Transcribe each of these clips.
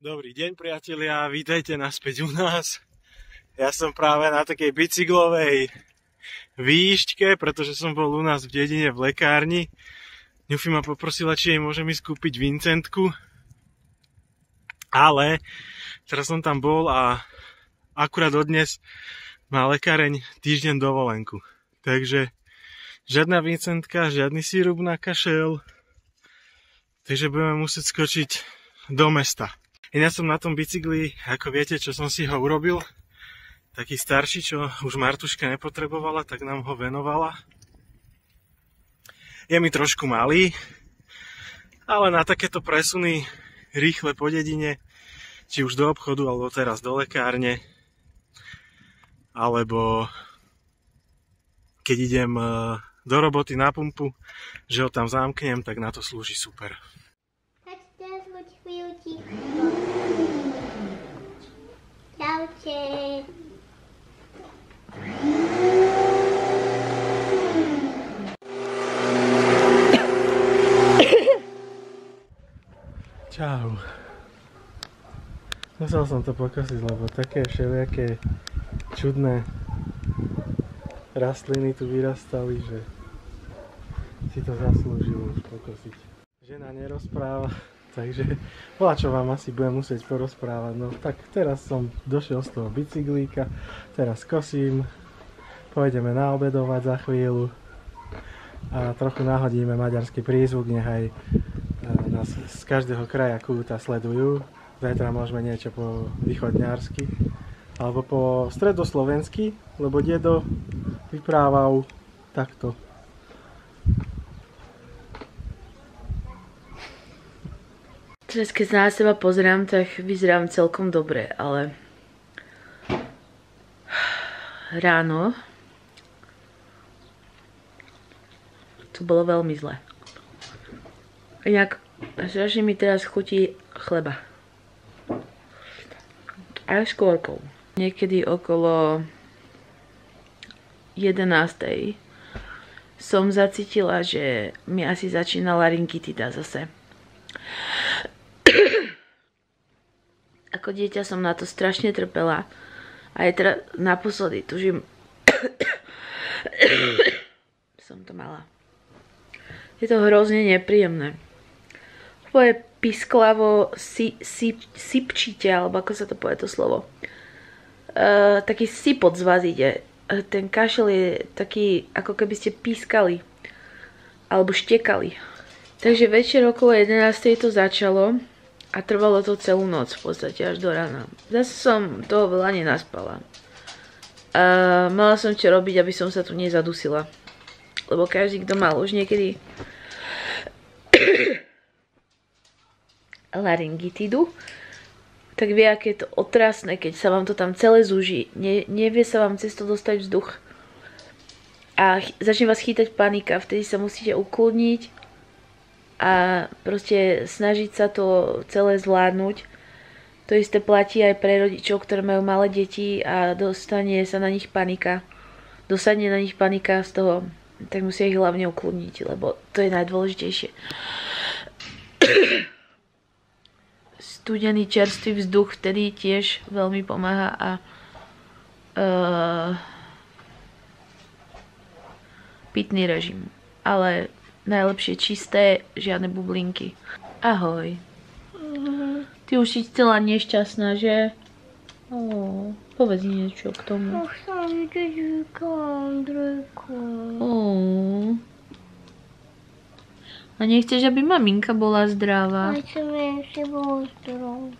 Dobrý deň, priatelia, vítajte naspäť u nás. Ja som práve na takej bicyklovej výšťke, pretože som bol u nás v dedine v lekárni. Ňufi ma poprosila, či jej môžem ísť kúpiť Vincentku. Ale teraz som tam bol a akurát odnes má lekáreň týždeň dovolenku. Takže žiadna Vincentka, žiadny sírup na kašel. Takže budeme musieť skočiť do mesta. Ináč som na tom bicykli, ako viete, čo som si ho urobil, taký starší, čo už Martuška nepotrebovala, tak nám ho venovala. Je mi trošku malý, ale na takéto presuny rýchle po dedine, či už do obchodu, alebo teraz do lekárne, alebo keď idem do roboty na pumpu, že ho tam zamknem, tak na to slúži super. Čaute. Čau. Musel som to pokosiť, lebo také všelijaké čudné rastliny tu vyrastali, že si to zaslúžilo už pokosiť. Žena nerozpráva, takže čo vám asi budem musieť porozprávať. No tak teraz som došiel z toho bicyklíka, teraz kosím, pôjdeme naobedovať za chvíľu a trochu nahodíme maďarský prízvuk, nech aj nás z každého kraja kúta sledujú. Zajtra môžeme niečo po východňarsky alebo po stredoslovensky, lebo dedo vyprával takto. Teraz keď sa na seba pozerám, tak vyzerám celkom dobre, ale ráno to bolo veľmi zle. Inak strašne mi teraz chutí chleba. Aj s kôrkou. Niekedy okolo 11:00 som zacítila, že mi asi začína laryngitida zase. Ako dieťa som na to strašne trpela. A aj teraz naposledy tužím. Som to mala. Je to hrozne nepríjemné. Úplne pisklavo sypčíte, alebo ako sa to povie to slovo. Taký sypot z vás ide. Ten kašel je taký, ako keby ste pískali. Alebo štekali. Takže večer okolo 11:00 to začalo. A trvalo to celú noc, v podstate až do rána. Zase som toho veľa nenaspala. Mala som čo robiť, aby som sa tu nezadusila. Lebo každý, kto mal už niekedy laryngitidu, tak vie, aké je to otrasné, keď sa vám to tam celé zúži. Nevie sa vám cez to dostať vzduch. A začne vás chytať panika, vtedy sa musíte ukludniť a proste snažiť sa to celé zvládnuť. To isté platí aj pre rodičov, ktorí majú malé deti a dosadne na nich panika z toho, tak musia ich hlavne ukludniť, lebo to je najdôležitejšie. Studený čerstvý vzduch vtedy tiež veľmi pomáha a pitný režim. Ale najlepšie čisté, žiadne bublinky. Ahoj. Ty už si celá nešťastná, že? Povedz niečo k tomu. Chcem vidieť Andrejku. A nechceš, aby maminka bola zdravá? Chcem, si bola zdravá.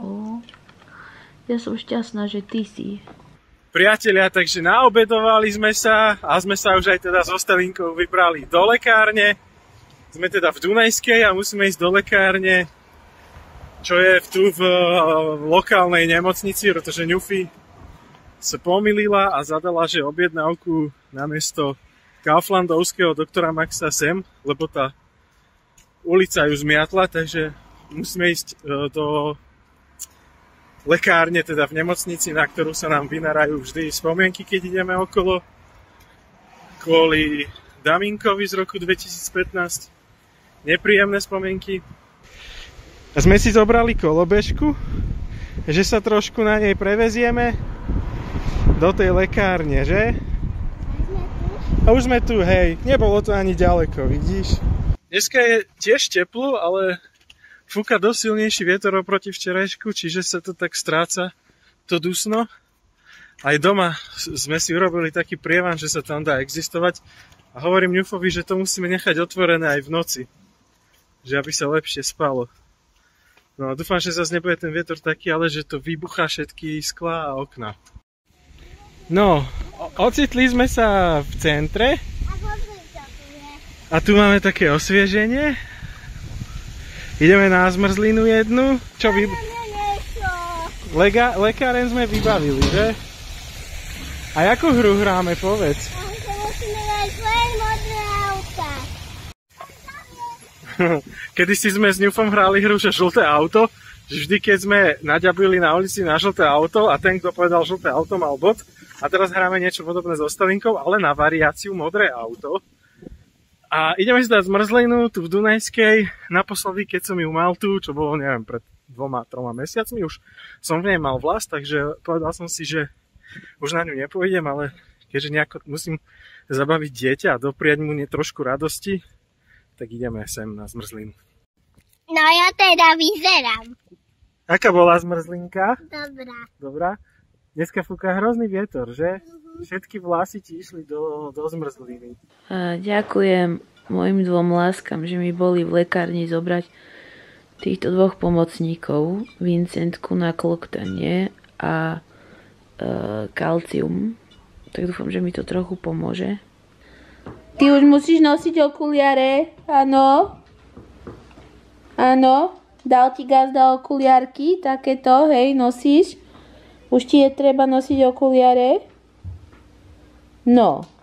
Ja som šťastná, že ty si. Priatelia, takže naobedovali sme sa a sme sa už aj teda so Stelinkou vybrali do lekárne. Sme teda v Dunajskej a musíme ísť do lekárne, čo je tu v lokálnej nemocnici, pretože Ňufi sa pomýlila a zadala, že objednávku namiesto kauflandovského doktora Maxa sem, lebo tá ulica ju zmiatla, takže musíme ísť do lekárne, teda v nemocnici, na ktorú sa nám vynárajú vždy spomienky, keď ideme okolo, kvôli Daminkovi z roku 2015. Nepríjemné spomienky. Sme si zobrali kolobežku, že sa trošku na nej prevezieme do tej lekárne, že? A už sme tu, hej. Nebolo to ani ďaleko, vidíš? Dneska je tiež teplo, ale fúka dosť silnejší vietor oproti včerajšku, čiže sa to tak stráca to dusno. Aj doma sme si urobili taký prievan, že sa tam dá existovať. A hovorím Ňufovi, že to musíme nechať otvorené aj v noci. Že aby sa lepšie spalo. No a dúfam, že zase nebude ten vietor taký, ale že to vybuchá všetky sklá a okna. No, ocitli sme sa v centre. A tu máme také osvieženie. Ideme na zmrzlinu jednu. Čo lekáren sme vybavili, že? A jakú hru hráme, povedz? Kedysi sme s Ňufom hrali hru, že žlté auto, že vždy keď sme naďabili na ulici na žlté auto a ten, kto povedal žlté auto, mal bod. A teraz hráme niečo podobné so Stalinkou, ale na variáciu modré auto. A ideme si dať zmrzlinu tu v Dunajskej. Naposledy, keď som ju mal tu, čo bolo, neviem, pred 2-3 mesiacmi, už som v nej mal vlas, takže povedal som si, že už na ňu nepôjdem, ale keďže nejako musím zabaviť dieťa a dopriať mu trošku radosti, tak ideme sem na zmrzlinu. No ja teda vyzerám. Aká bola zmrzlinka? Dobrá. Dobrá? Dneska fúka hrozný vietor, že? Všetky vlasy ti išli do zmrzliny. Ďakujem mojim 2 láskam, že mi boli v lekárni zobrať týchto 2 pomocníkov. Vincentku na kloktanie a kalcium. Tak dúfam, že mi to trochu pomôže. Ty už musíš nosiť okuliare, áno? Áno? Dal ti gazda okuliarky, takéto, hej, nosíš? Už ti je treba nosiť okuliare? No.